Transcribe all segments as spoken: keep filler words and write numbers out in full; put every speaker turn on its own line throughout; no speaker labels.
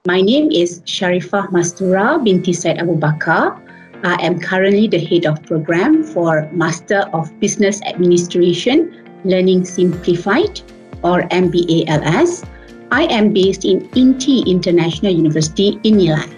My name is Syarifah Mastura binti Syed Abu Bakar. I am currently the head of program for Master of Business Administration Learning Simplified or M B A L S. I am based in I N T I International University in Milan.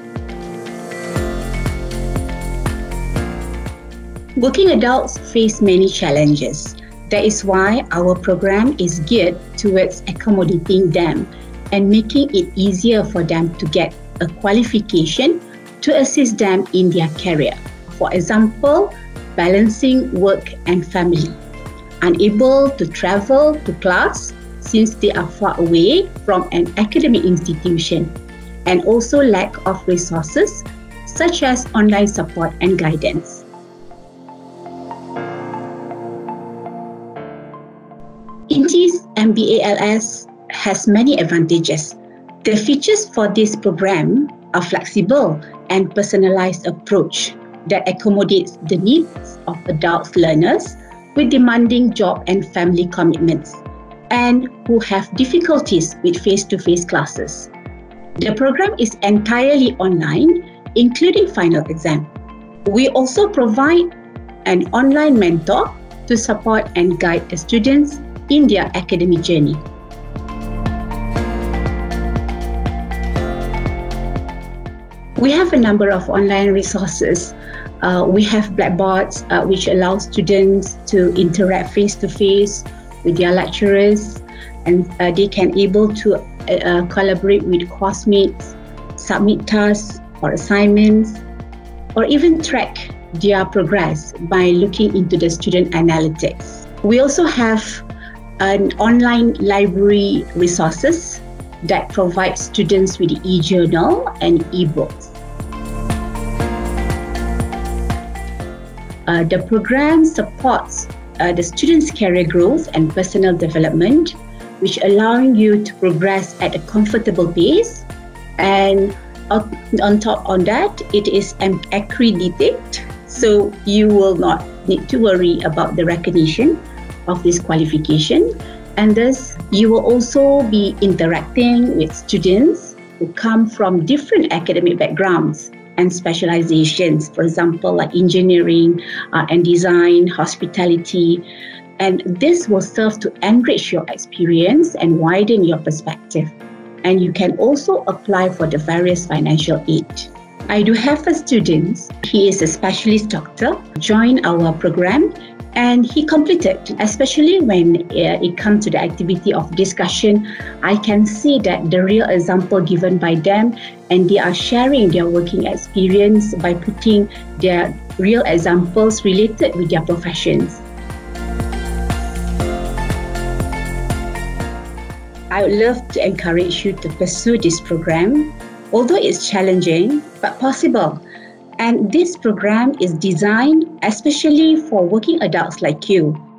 Working adults face many challenges. That is why our program is geared towards accommodating them and making it easier for them to get a qualification to assist them in their career. For example, balancing work and family, unable to travel to class since they are far away from an academic institution, and also lack of resources such as online support and guidance. I N T's M B A L S has many advantages. The features for this program are flexible and personalized approach that accommodates the needs of adult learners with demanding job and family commitments and who have difficulties with face-to-face classes. The program is entirely online, including final exam. We also provide an online mentor to support and guide the students in their academic journey. We have a number of online resources. Uh, we have blackboards uh, which allow students to interact face-to-face with their lecturers, and uh, they can able to uh, collaborate with classmates, submit tasks or assignments, or even track their progress by looking into the student analytics. We also have an online library resources that provide students with e-journal and e-books. Uh, the program supports uh, the students' career growth and personal development, which allowing you to progress at a comfortable pace. And on, on top of that, it is accredited, so you will not need to worry about the recognition of this qualification. And thus, you will also be interacting with students who come from different academic backgrounds and specializations, for example, like engineering uh, and design, hospitality. And this will serve to enrich your experience and widen your perspective. And you can also apply for the various financial aid. I do have a student, he is a specialist doctor, joined our program, and he completed, especially when uh, it comes to the activity of discussion. I can see that the real example given by them, and they are sharing their working experience by putting their real examples related with their professions. I would love to encourage you to pursue this program, although it's challenging, but possible. And this program is designed especially for working adults like you